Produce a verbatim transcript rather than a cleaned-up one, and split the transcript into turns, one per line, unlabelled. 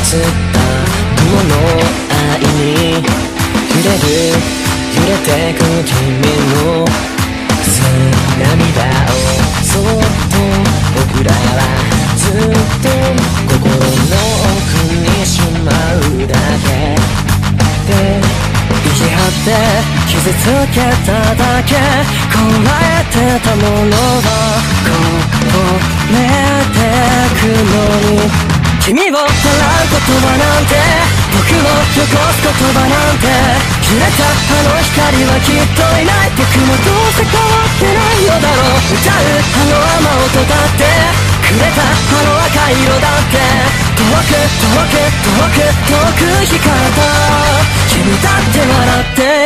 吸った雲の愛に触れる揺れてく君の涙をそっと僕らはずっと心の奥にしまうだけで意地張って傷つけただけこらえてたものはこぼれてくのに君を笑う言葉なんて僕を汚す言葉なんて切れたあの光はきっといない僕もどうせ変わってないのだろう歌うあの雨音だってくれたあの赤い色だって遠く遠く遠く遠く光った君だって笑って